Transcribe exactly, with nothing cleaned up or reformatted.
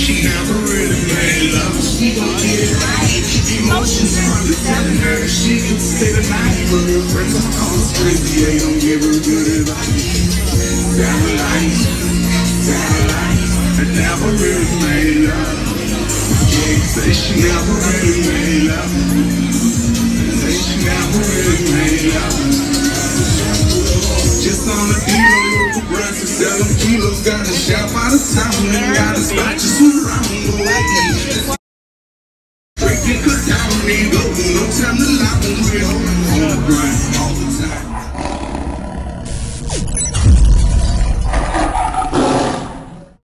she never really made love. She gon' get it right. Emotions from the telling her she can stay the night. But her friends are calling crazy, they don't give her good advice. Satellite, satellite, I never really made love. Yeah, say she never really made love. Say she never really made love. Just on the kilo, local brands to sell them kilos. Got a shop out of town and got a spot just around the way. Breaking cut down, need go, no time to lie when we're on the grind all the time.